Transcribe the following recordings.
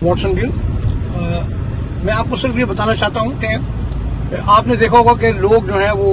Watson Gill. मैं आपको सिर्फ ये बताना चाहता हूँ कि आपने देखा होगा कि लोग जो हैं वो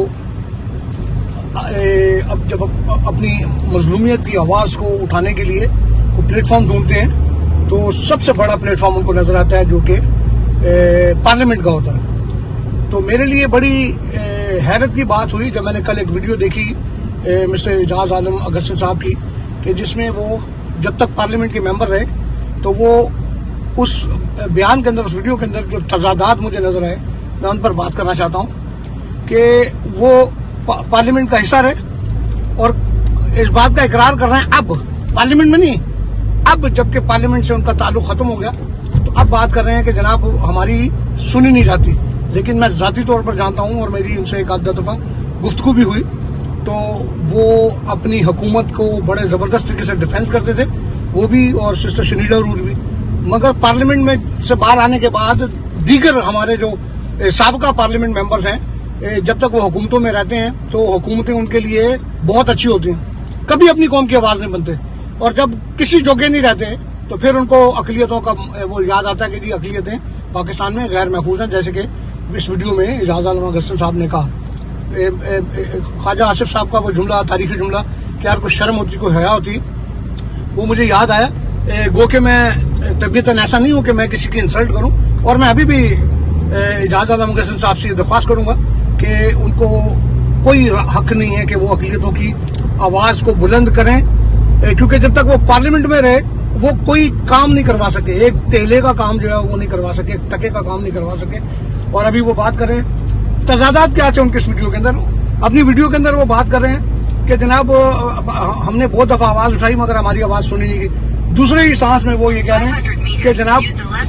अब जब अपनी मजलूमियत की आवाज़ को उठाने के लिए वो प्लेटफॉर्म ढूंढते हैं तो सबसे बड़ा प्लेटफॉर्म उनको नजर आता है जो कि पार्लियामेंट का होता है। तो मेरे लिए बड़ी हैरत की बात हुई जब मैंने कल एक वीडियो देखी मिस्टर एजाज आलम अगस्ती साहब की, कि जिसमें वो जब तक पार्लियामेंट के मेंबर रहे तो वो उस बयान के अंदर, उस वीडियो के अंदर जो तजादात मुझे नजर आए, मैं उन पर बात करना चाहता हूं कि वो पार्लियामेंट का हिस्सा रहे और इस बात का इकरार कर रहे हैं अब पार्लियामेंट में नहीं, अब जबकि पार्लियामेंट से उनका ताल्लुक खत्म हो गया तो अब बात कर रहे हैं कि जनाब हमारी सुनी नहीं जाती। लेकिन मैं जाती तौर पर जानता हूं और मेरी उनसे एक आध दफा गुफ्तगू भी हुई तो वो अपनी हुकूमत को बड़े जबरदस्त तरीके से डिफेंस करते थे, वो भी और सिस्टर शनीला रूर भी। मगर पार्लियामेंट में से बाहर आने के बाद दीगर हमारे जो साबका पार्लियामेंट मेंबर्स हैं, जब तक वो हुकूमतों में रहते हैं तो हुकूमतें उनके लिए बहुत अच्छी होती हैं, कभी अपनी कौम की आवाज नहीं बनते, और जब किसी जोगे नहीं रहते तो फिर उनको अकलियतों का वो याद आता है कि जी अकलियतें पाकिस्तान में गैर महफूज हैं। जैसे कि इस वीडियो में एजाज आलम अगस्ती साहब ने कहा, ख्वाजा आसिफ साहब का वो जुमला, तारीखी जुमला कि यार कुछ शर्म होती, कोई हया होती, वो मुझे याद आया। गो के मैं तबीयतन ऐसा नहीं हूं कि मैं किसी की इंसल्ट करूं, और मैं अभी भी एजाज आलम अगस्ती साहब से दरख्वास्त करूंगा कि उनको कोई हक नहीं है कि वो अकलियतों की आवाज को बुलंद करें, क्योंकि जब तक वो पार्लियामेंट में रहे वो कोई काम नहीं करवा सके, एक तेले का काम जो है वो नहीं करवा सके, एक टके का काम नहीं करवा सके। और अभी वो बात करें तजादात क्या है उनके इस वीडियो के अंदर, अपनी वीडियो के अंदर वो बात कर रहे हैं कि जनाब हमने बहुत दफा आवाज उठाई मगर हमारी आवाज सुनी नहीं गई। दूसरे ही सांस में वो ये कह रहे हैं कि जनाब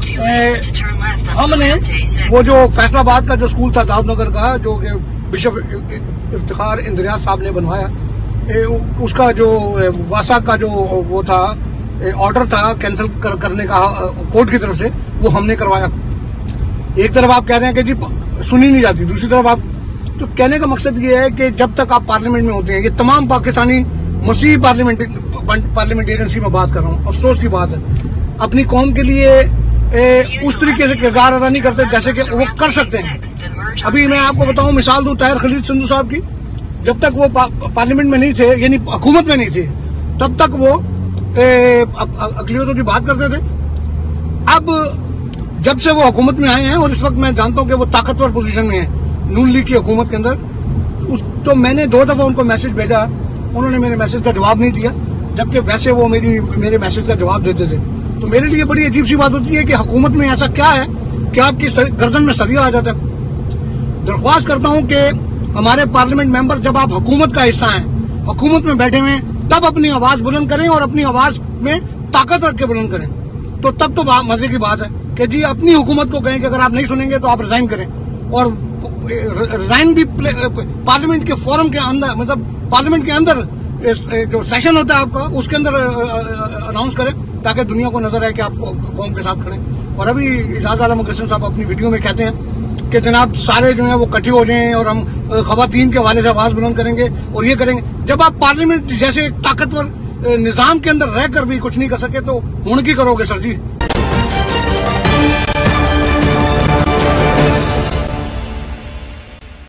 हमने वो जो फैसलाबाद का जो स्कूल था दाऊदनगर का, जो कि बिशप इफ्तिखार इंद्रियाज साहब ने बनवाया, उसका जो वासा का जो वो था ऑर्डर था कैंसिल करने का कोर्ट की तरफ से, वो हमने करवाया। एक तरफ आप कह रहे हैं कि जी सुनी नहीं जाती, दूसरी तरफ आप, तो कहने का मकसद ये है कि जब तक आप पार्लियामेंट में होते हैं, ये तमाम पाकिस्तानी मसीह पार्लियामेंटेरियंस की मैं बात कर रहा हूँ, अफसोस की बात है, अपनी कौम के लिए उस तरीके से किरदार अदा नहीं करते जैसे कि वो कर सकते हैं। अभी मैं आपको बताऊं, मिसाल दूं ताहिर खलील संधू साहब की, जब तक वो पार्लियामेंट में नहीं थे, यानी हुकूमत में नहीं थे, तब तक वो अकलियतों की बात करते थे। अब जब से वो हुकूमत में आए हैं और इस वक्त मैं जानता हूं कि वो ताकतवर पोजीशन में है नून लीग की हुकूमत के अंदर, तो मैंने 2 दफा उनको मैसेज भेजा, उन्होंने मेरे मैसेज का जवाब नहीं दिया, जबकि वैसे वो मेरे मैसेज का जवाब देते थे। तो मेरे लिए बड़ी अजीब सी बात होती है कि हुकूमत में ऐसा क्या है कि आपकी गर्दन में सरिया आ जाता है। दरख्वास्त करता हूं कि हमारे पार्लियामेंट मेंबर, जब आप हुकूमत का हिस्सा हैं, हुकूमत में बैठे हुए, तब अपनी आवाज बुलंद करें और अपनी आवाज में ताकत रख के बुलंद करें। तो तब तो मजे की बात है कि जी अपनी हुकूमत को कहें कि अगर आप नहीं सुनेंगे तो आप रिजाइन करें, और रिजाइन भी पार्लियामेंट के फोरम के अंदर, मतलब पार्लियामेंट के अंदर जो सेशन होता है आपका, उसके अंदर अनाउंस करें ताकि दुनिया को नजर आए कि आप कौम के साथ खड़े। और अभी एजाज आलम अगस्ती साहब अपनी वीडियो में कहते हैं कि जनाब सारे जो है वो इकट्ठे हो जाएं और हम खवातीन के हवाले से आवाज बुलंद करेंगे और ये करेंगे। जब आप पार्लियामेंट जैसे ताकतवर निजाम के अंदर रहकर भी कुछ नहीं कर सके तो हुण की करोगे सर जी।